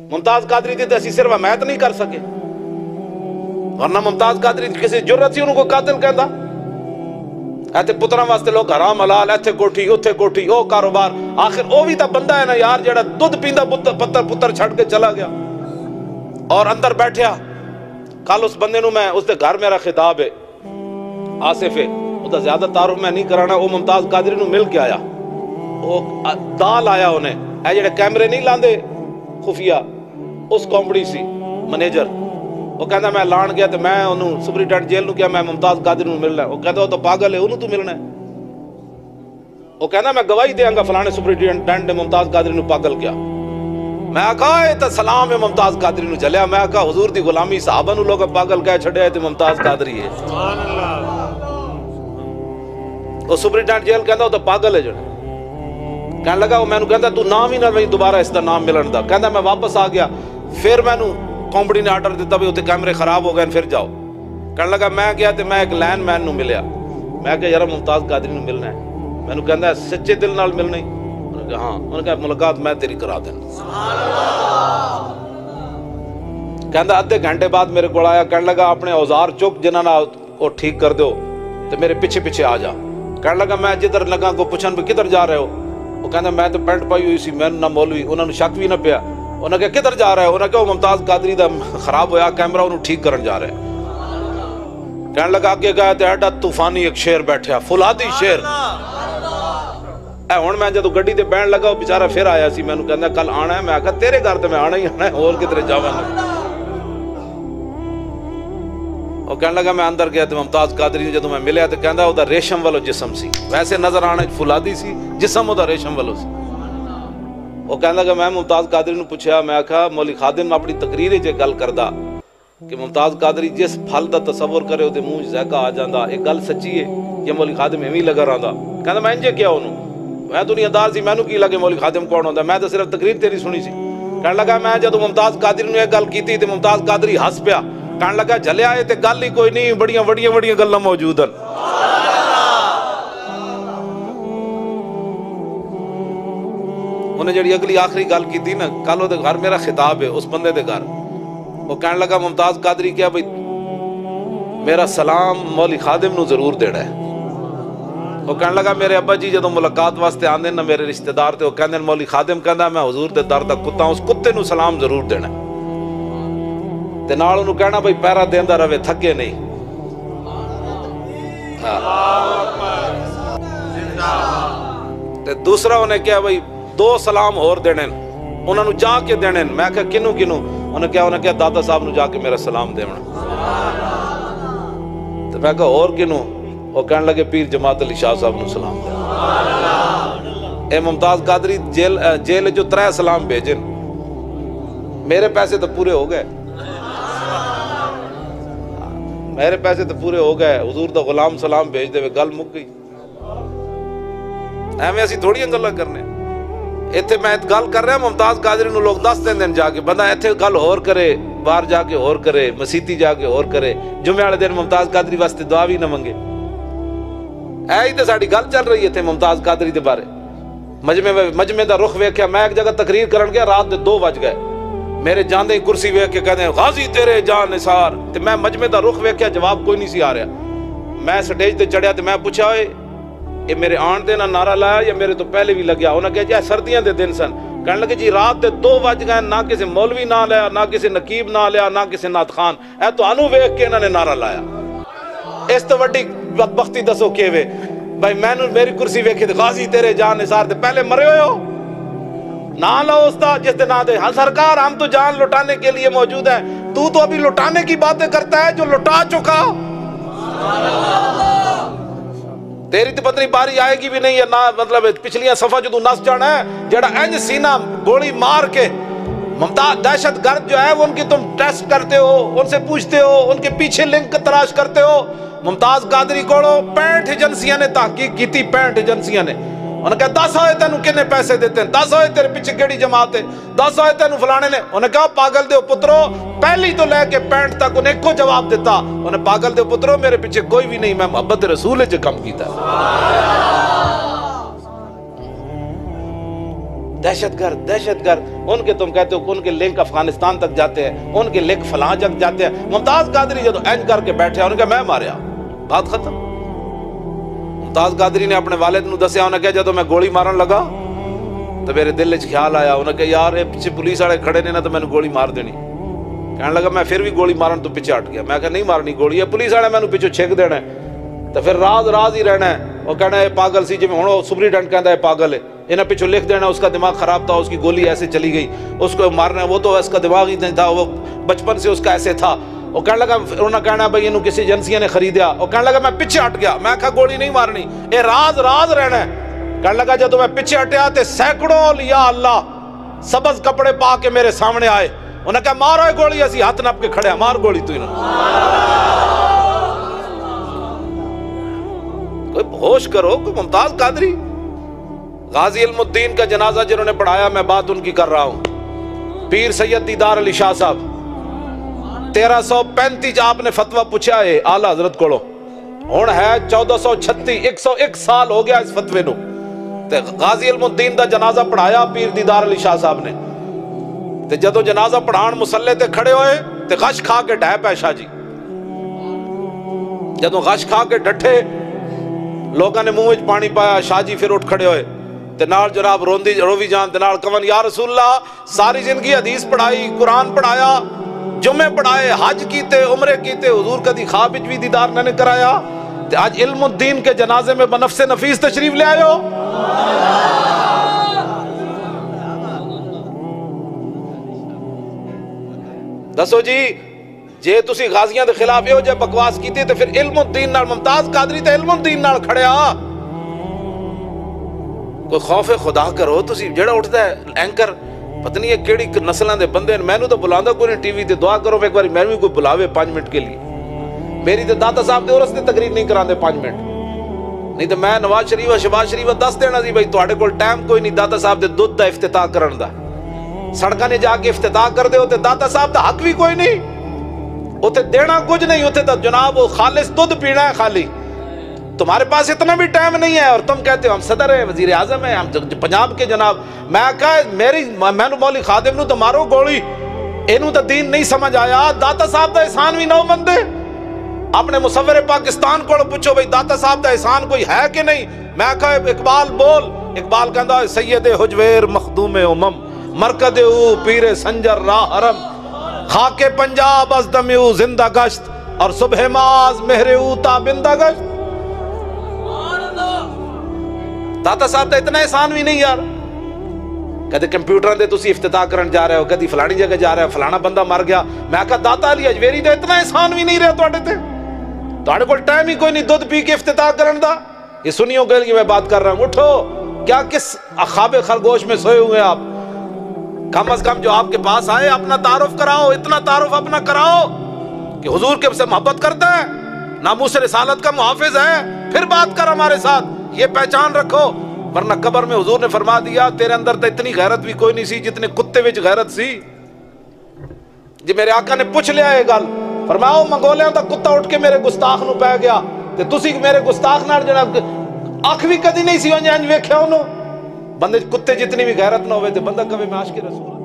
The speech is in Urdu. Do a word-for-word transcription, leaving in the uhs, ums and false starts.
ممتاز قادری دی تے اسی صرف حمایت نہیں کر سکے، ورنہ ممتاز قادری دی کسی جرت سی انہوں کو قاتل کہندا؟ ایتھے پتراں واسطے لوگ حرام حلال، ایتھے کوٹھی اوتھے کوٹھی، او کاروبار، آخر او بھی تا بندہ ہے نا یار جڑا دودھ پیندا پتر پتر چھڑ کے چلا گیا اور اندر بیٹھیا۔ کل اس بندے نو میں اس دے گھر میرا خطاب ہے، آصف ہے، وہ زیادہ تعارف میں نہیں کرانا، وہ ممتاز قادری نو مل کے آیا، وہ دال آیا انہیں، اے جڑے کیمرے نہیں لاندے خفیہ، اس کمپنی سی منیجر، وہ کہندا میں لان گیا تو میں انہوں سپرنٹینڈنٹ جیل نو کیا میں ممتاز قادری نو ملنا ہے، وہ کہتا وہ تو پاگل ہے انہوں تو ملنا ہے، وہ کہندا میں گواہی دیاں گا فلانے سپرنٹینڈنٹ نے ممتاز قادری نو پاگل کیا۔ میں کہا اے تے سلام ہے ممتاز قادری نو جلیا، میں کہا حضور دی غلامی صحابہ نو لوگ پاگل کہہ چھڑے تے ممتاز قادری ہے۔ سبحان اللہ۔ وہ سپرنٹینڈنٹ جیل کہندا وہ تو پاگل ہے جڑا، کہنے لگا وہ میں نو کہندا تو نام ہی نہ وہی دوبارہ اس دا نام ملن دا، کہندا میں واپس آ گیا، پھر میں نو کمپنی نے آرڈر دیتا بھی اتنے کیمرے خراب ہو گئے پھر جاؤ۔ کہنے لگا میں گیا تو میں ایک لین مین نو ملیا، میں کہا یار ممتاز قادری نو ملنا ہے، میں نو کہندا سچے دل نال ملنا ہی؟ انہوں نے کہا ہاں، انہوں نے کہا ملاقات میں تیری کرا دینا۔ کہندا ادھے گھنٹے بعد میرے کو آیا، کہنے لگا اپنے اوزار چک جنہاں نہ وہ ٹھیک کر دو تو میرے پیچھے پیچھے آ جا۔ کہنے لگا میں جدھر لگا کو پوچھن بھی کدھر جا رہے ہو، وہ کہندا میں تو پینٹ پائی ہوئی سی، میں نہ مولوی، انہوں نے شک بھی نہ پیا، انہوں نے کہا کدھر جا رہے ہو، انہوں نے کہا وہ ممتاز قادری دا خراب ہویا کیمرہ انہوں ٹھیک کرن جا رہے ہیں۔ کہنے لگا آگے گیا تو ایڈا طوفانی ایک شیر بیٹھیا، فولادی شیر، اے ہن میں جدو گڈی تے بہن لگا وہ بیچارہ پھر آیا سی، میں نے کہندا کل آنا ہے، میں کہا تیرے گھر تے میں آنا ہی آنا ہے، اور کدھر جاواں گا۔ وہ کہنے لگا میں اندر گیا تو ممتاز قادری جدو میں ملیا تو کہندا وہ دا ریشم والو جسم سی، ویسے نظر آنا فولادی سی، جسم وہ دا ریشم والو سی۔ وہ کہنے لگا میں ممتاز قادری نو پوچھا، میں کہا مولی خادم اپنی تقریر وچ گل کردا کہ ممتاز قادری جس پھل دا تصور کرے وہ منہ ذائقہ آ جاندا، ایک گل سچی ہے یا مولی خادم ایویں لگا رہندا؟ کہندا میں انجے کیا انہوں، میں دنیا دار سی، مینوں کی لگے مولی خادم کون ہوندا، میں تو صرف تقریر تیری سنی سی۔ کہنے لگا میں جدو ممتاز قادری نے یہ گل کیتی تے ممتاز قادری ہس پیا، کہنے لگا جلیا ہے تے گل ہی کوئی نہیں، بڑیاں بڑیاں بڑیاں گلاں موجود ہیں۔ انہیں جڑی اگلی آخری گل کی تھی نا، کل وہ گھر میرا خطاب ہے اس بندے دے گھر، وہ کہنے لگا ممتاز قادری کیا بھئی میرا سلام مولی خادم نو ضرور دینا ہے۔ وہ کہنے لگا میرے ابا جی جدو ملاقات واسطے آندے نا میرے رشتہ دار تے وہ کہندے مولی خادم کہندا میں حضور دے در دا کتا ہوں، اس کتے نو سلام ضرور دینا ہے تے نال انہوں کہنا بھئی پیرا دیندا رہے تھکے نہیں۔ تے دوسرا انہیں کیا بھئی دو سلام اور دینے انہوں نے جا کے دینے، میں کہا کنوں کنوں، انہیں کیا انہیں کیا دادا صاحب نو جا کے میرا سلام دینا، تو میں کہا اور کنوں، وہ کہنے لگے پیر جماعت علی شاہ صاحب نو سلام دینا۔ اے ممتاز قادری جیل جیل جو ترے سلام بھیجن، میرے پیسے تو پورے ہو گئے، میرے پیسے تو پورے ہو گئے، حضور دا غلام سلام بھیج دے ہوئے گل مک گئی۔ ایویں اسی تھوڑی گلاں کرنے، ایتھے میں گل کر رہا ممتاز قادری نو لوگ دس دن دن جا کے بندہ ایتھے گل اور کرے، باہر جا کے اور کرے، مسیتی جا کے اور کرے، جمعے والے دن ممتاز قادری واسطے دعا بھی نہ منگے۔ اے ہی تے ساڈی گل چل رہی ہے تھے ممتاز قادری دے بارے۔ مجمع مجمع دا رخ ویکھیا، میں ایک جگہ تقریر کرن گیا، رات دے دو بج گئے، میرے جاندے کرسی ویکھ کے کہندے غازی تیرے جان نثار، تے میں مجمع دا رخ ویکھیا، جواب کوئی نہیں سی آ رہا۔ میں سٹیج تے چڑھیا تے میں پوچھا اے یہ میرے آن دے نہ نعرہ لایا یا میرے تو پہلے بھی لگیا؟ انہوں نے کہا جی سردیاں دے دن سن، کہنے لگے جی رات دے دو بج گئے، نہ کسی مولوی نہ لیا، نہ کسی نقیب نہ لیا، نہ کسی نعت خان، اے تو انو ویکھ کے انہوں نے نعرہ لایا۔ اس تو وڈی بدبختی دسو کیوے بھائی میں نے میری کرسی ویکھی تے غازی تیرے جان نثار تے پہلے مرے ہوئے ہو، نہ لو استاد جس دن نہ دے۔ ہاں سرکار ہم تو جان لٹانے کے لیے موجود ہیں، تو تو ابھی لٹانے کی باتیں کرتا ہے جو لٹا چکا، تیری تو پتنی باری آئے گی بھی نہیں ہے، نہ مطلب پچھلیاں صفحہ جو تو نس جانا ہے، جڑا انج سینہ گولی مار کے ممتاز دہشت گرد جو ہے وہ ان کی تم ٹیسٹ کرتے ہو، ان سے پوچھتے ہو، ان کے پیچھے لنک تلاش کرتے ہو۔ ممتاز قادری کوڑو پینٹ ایجنسیاں نے تحقیق کی تھی، پینٹ ایجنسیاں نے، انہوں نے کہا دس ہوئے تینوں کنے پیسے دیتے ہیں، دس ہوئے تیرے پیچھے کیڑی جماعت ہے، دس ہوئے تینوں فلانے نے، انہوں نے کہا پاگل دے پترو پہلی تو لے کے پینٹ تک انہیں ایک کو جواب دیتا، انہوں نے پاگل دے پترو میرے پیچھے کوئی بھی نہیں، میں محبت رسول جو کم کیتا ہے۔ دہشت گرد دہشت گرد ان کے تم کہتے ہو ان کے لنک افغانستان تک جاتے ہیں، ان کے لنک فلاں جگ جاتے ہیں. ممتاز قادری جب اینج کر کے بیٹھے انہوں نے کہا میں ماریا، بات ختم. ممتاز قادری نے اپنے والد نو دسیا، انہوں نے کہا جب میں گولی مارن لگا تو میرے دل وچ خیال آیا، انہوں نے کہا یار یہ پیچھے پولیس والے کھڑے نے نا تو میں نے گولی مار دینی. کہنے لگا میں پھر بھی گولی مارن تو پیچھے ہٹ گیا. میں کہا نہیں مارنی گولی ہے، پولیس والے میں نے پیچھے چھک دینا ہے تو پھر راز راز ہی رہنا ہے. وہ کہنا ہے پاگل سی، جی میں ہوں سپریڈنٹ کہتا ہے پاگل ہے، انہیں پیچھوں لکھ دینا اس کا دماغ خراب تھا، اس کی گولی ایسے چلی گئی، اس کو مارنا ہے، وہ تو اس کا دماغ ہی نہیں تھا، وہ بچپن سے اس کا ایسے تھا. وہ کہنے لگا انہوں نے کہنا بھائی انہوں کسی ایجنسی نے خریدیا. وہ کہنے لگا میں پیچھے ہٹ گیا، میں کہا گولی نہیں مارنی، اے راز راز رہنا ہے. کہنے لگا جب میں پیچھے ہٹیا تے سینکڑوں اولیاء اللہ سبز کپڑے پا کے میرے سامنے آئے. انہوں نے کہا مارو یہ گولی، اسی ہاتھ نپ کے کھڑے ہیں، مار گولی تو انہوں کوئی ہوش کرو. کوئی ممتاز قادری غازی علم الدین کا جنازہ جنہوں نے پڑھایا، میں بات ان کی کر رہا ہوں، پیر سید دیدار علی شاہ صاحب. تیرہ سو پینتیس آپ نے فتویٰ پوچھا ہے آلہ حضرت کو، ہون ہے چودہ سو چھتی، ایک سو ایک سال ہو گیا اس فتوے نو. تے غازی علم الدین دا جنازہ پڑھایا پیر دیدار علی شاہ صاحب نے. تے جدو جنازہ پڑھان مسلے تے کھڑے ہوئے تے غش کھا کے ڈھے پے شاہ جی. جدو غش کھا کے ڈٹھے لوگاں نے منہ وچ پانی پایا، شاہ جی پھر اٹھ کھڑے ہوئے تے نال جناب روندی روی جان تے نال کون یا رسول اللہ ساری زندگی حدیث پڑھائی، قرآن پڑھایا، جمعے پڑھائے، حج کیتے، عمرے کیتے، حضور کدی خواب وچ بھی دیدار نہ کرایا، تے آج علم الدین کے جنازے میں بنفس نفیس تشریف لے آئے ہو. دسو جی جے تسی غازیاں دے خلاف یہ ہو جائے بکواس کیتی تے پھر علم الدین نال ممتاز قادری تے علم الدین نال کھڑیا. کوئی خوف خدا کرو. تسی جڑا اٹھدا ہے اینکر پتہ نہیں ہے کیڑی نسلاں دے بندے نے، مینوں تو بلاندا کوئی نہیں ٹی وی تے، دعا کرو ایک باری میں بھی کوئی بلاوے پانچ منٹ کے لیے. میری تے داتا صاحب دے عرس تے تقریر نہیں کراندے پانچ منٹ، نہیں تو میں نواز شریف شہباز شریف دس دینا سی بھائی تواڈے کول ٹائم کوئی نہیں داتا صاحب دے دودھ دا افتتاح کرن دا. سڑکاں نے جا کے افتتاح کر دے تے داتا صاحب دا حق بھی کوئی نہیں، اوتے دینا کچھ نہیں، اوتے تو جناب وہ خالص دودھ پینا ہے خالی. تمہارے پاس اتنا بھی ٹائم نہیں ہے اور تم کہتے ہو ہم صدر ہیں، وزیر اعظم ہیں، ہم پنجاب کے جناب. میں کہا میری مینوں مولی خادم نو تو مارو گولی، اینوں تو دین نہیں سمجھ آیا. داتا صاحب دا احسان بھی نہ مندے. اپنے مصور پاکستان کو پوچھو بھئی داتا صاحب دا احسان کوئی ہے کہ نہیں. میں کہا اقبال بول، اقبال کہندا سید حجویر مخدوم امم، مرکد او پیر سنجر راہ حرم، خاک پنجاب از دم او زندہ گشت اور صبح ماز مہر او تابندہ گشت. داتا صاحب دا اتنا احسان بھی نہیں یار. کدے کمپیوٹر دے تسی افتتاح کرن جا رہے ہو، کدی فلانی جگہ جا رہے ہو، فلانا بندہ مر گیا. میں کہا داتا علی اجویری دا اتنا احسان بھی نہیں رہا تواڈے تے، تواڈے کول ٹائم ہی کوئی نہیں دودھ پی کے افتتاح کرن دا. یہ سنیوں کے لیے میں بات کر رہا ہوں. اٹھو، کیا کس خواب خرگوش میں سوئے ہوئے آپ؟ کم از کم جو آپ کے پاس آئے اپنا تعارف کراؤ، اتنا تعارف اپنا کراؤ کہ حضور کے سے محبت کرتا ہے، ناموس رسالت کا محافظ ہے، پھر بات کر ہمارے ساتھ. یہ پہچان رکھو، ورنہ قبر میں حضور نے فرما دیا تیرے اندر تو اتنی غیرت بھی کوئی نہیں سی جتنے کتے وچ غیرت سی. جی میرے آقا نے پوچھ لیا یہ گل، فرمایا منگولیاں دا کتا اٹھ کے میرے گستاخ نو پہ گیا تے تسی میرے گستاخ نال جڑا اکھ بھی کدی نہیں سی انج ویکھیا انہوں. بندے کتے جتنی بھی غیرت نہ ہوئے تے بندہ کہے میں عاشق رسول